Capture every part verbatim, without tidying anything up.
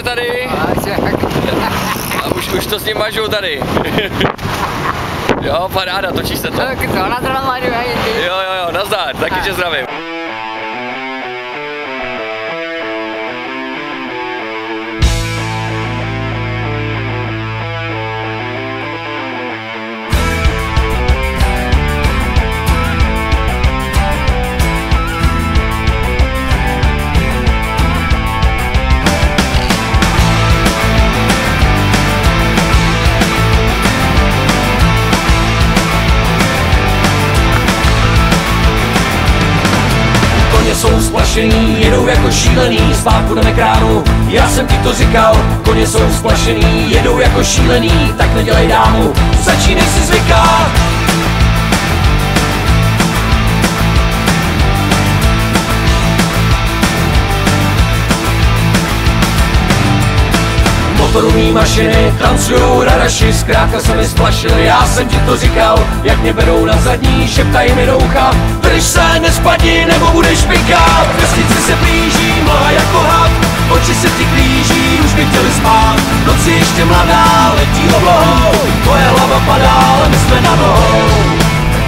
tady. A už, už to s ním mažu tady. Jo, paráda, točí se to. Jo, jo, jo, nazdar, taky tě zdravím. Jsou splašený, jedou jako šílený, zpátku jdeme kránu, já jsem ti to říkal. Koně jsou splašený, jedou jako šílený, tak nedělej dámu, začínej si zvykat. Motorový mašiny tancujou radaši, zkrátka se mi splašili, já jsem ti to říkal. Jak mě berou na zadní, šeptají mi do ucha, drž se, nespadni, nebo budeš pikat. Vesnici se blíží, mlha jako had, oči se ti klíží, už by chtěli spát. Noci ještě mladá, letí oblohou, tvoje hlava padá, ale my jsme na nohou.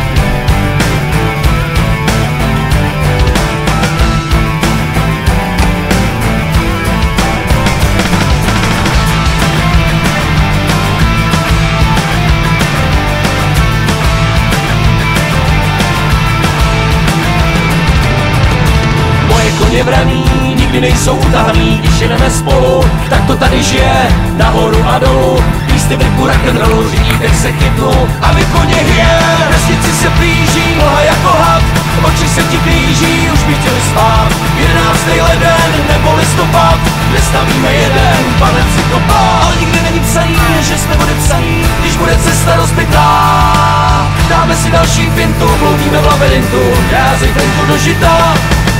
Koně vraný, nikdy nejsou utahaný, když jedeme spolu, tak to tady žije, nahoru a dolů, písty v rybu rock'n'rollu, řidítek se chytnu a vy koně hije. Vesnici se blíží, mlha jako had, oči se ti blíží, už by chtěli spát. Jedenáctý leden nebo listopad, nestavíme jeden, panem si kopá. Ale nikdy není psaný, že jsme odepsaný, když bude cesta rozbitá. Dáme si další fintu, bloudíme v labirintu, já zejtrenku do žita.